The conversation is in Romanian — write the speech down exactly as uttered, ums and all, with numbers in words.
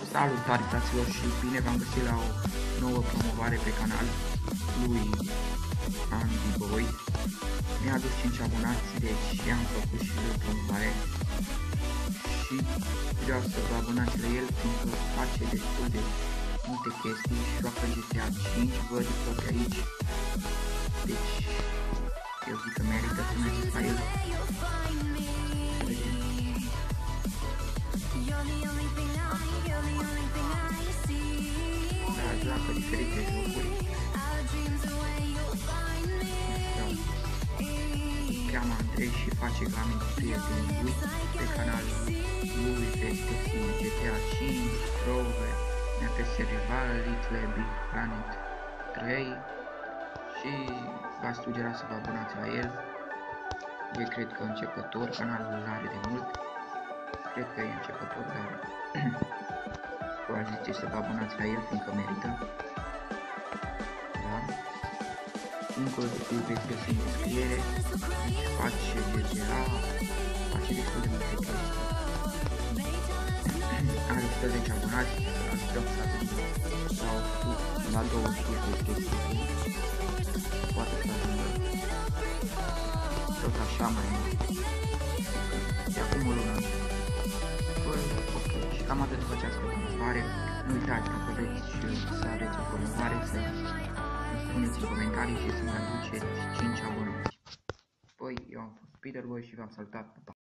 Salutare fraților și bine v-am găsit la o nouă promovare pe canal lui Andy Boy. Mi-a adus cinci abonați, deci am făcut și eu promovare și vreau să vă abonați la el fiindcă face destul de multe chestii și joacă G T A cinci, văd tot aici, deci eu zic că merită să mergeți la el. Da, joacă diferite jocuri. Cheamă Andrei și face gaming prietenii lui pe canalul lui este G T A cinci, Rover, N F S Rival, Little Big Planet trei și v-aș sugera să vă abonați la el. E cred că începător, canalul îl are de mult, cred că e începător, dar v-aș zice să vă abonați la el fiindcă merită. Da? Încă îl veți găsi în descriere, face G T A, face destul de multe chestii. Are o sută zece abonați, așteptăm să ajungă la, la două sute de chestii. Poate să ajungă tot așa mai mult. De acum o lună. Păi, ok, și cam atât cu această promovare. Nu uitați, dacă vreți să aveți o promovare, să spuneți în comentarii și să mai aduceți cinci abonați. Păi, eu am fost Spiderboy și v-am salutat.